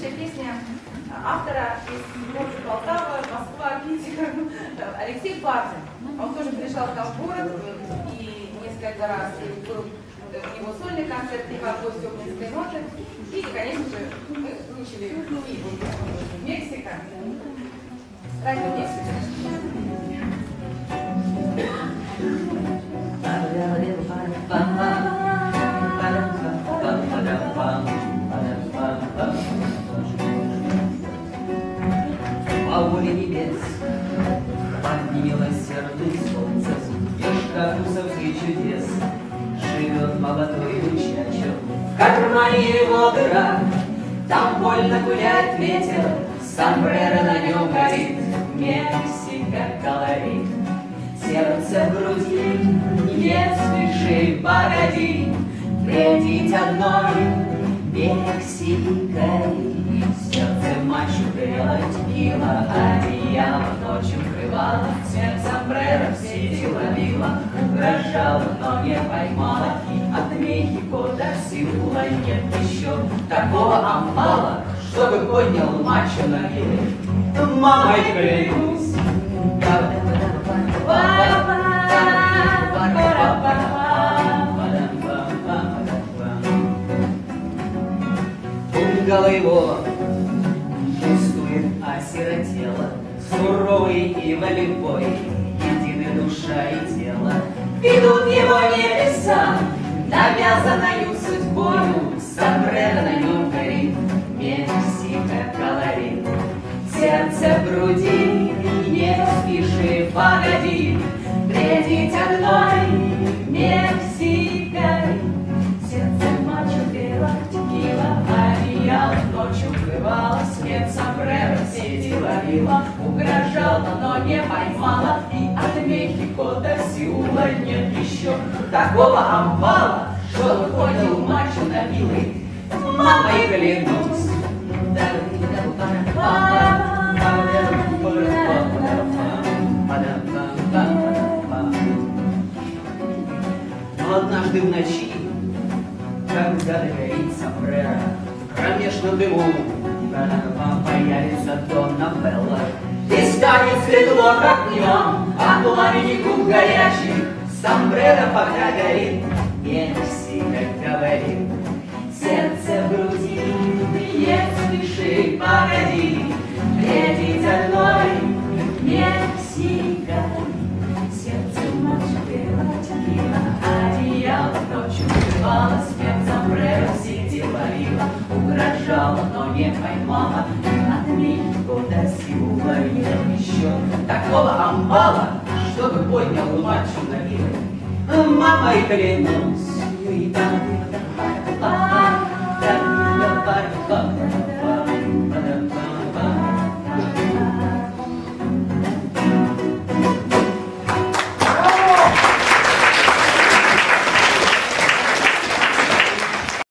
следующая песня автора из города Полтава, Москва, Питер, Алексей Бардин. Он тоже приезжал к нам в город и несколько раз был его сольный концерт «Тихо гостю Огненской ноты». И, конечно же, мы выучили и Мексика. Радио Мексика. По воле небес, под немилосердным солнцем, Вешка вкусовских чудес, живет молодой мучачок. В кармане его дыра, там вольно гуляет ветер, сомбреро на нем горит, Мексика колорит. Сердце в груди, не спеши, погоди, встретить одной Мексикой. Сердце мачо грело текила, одеяло ночью крывало, снег сомбреро в сети ловила, угрожала, но не поймала, и от Мехико до Сеула нет еще такого амбала, чтобы поднял мачо на берег. Мамой клянусь. Пугало его пустует, осиротело, суровый и волевой, едины душа и тело. Ведут его небеса, навязанную судьбою, сомбреро на нем горит, Мексика колорит. Сердце в груди, не спеши, погоди, встретить одной Мексикой. Сердце мачо грело текила, одеяло ночью укрывало, свет сомбреро в сети ловила, угрожала, но не поймала, и от Мехико до Сеула нет еще такого амбала, чтобы поднял мачо на милый. Мамой клянусь. Но однажды в ночи, когда догорит сомбреро, в кромешном дыму появится Донна Белла, и станет светло, как днем, а пламени губ горячих, сомбреро пока горит, Мексика говорит. Сердце в груди, не спеши, погоди, встретить одной Мексикой. Сердце мачо грело текила, одеяло ночью укрывало, свет сомбреро в сети ловила, угрожала, но не поймала, от Мехико до Сеула нет еще такого амбала, чтобы поднял мачо на милый. Мамой клянусь.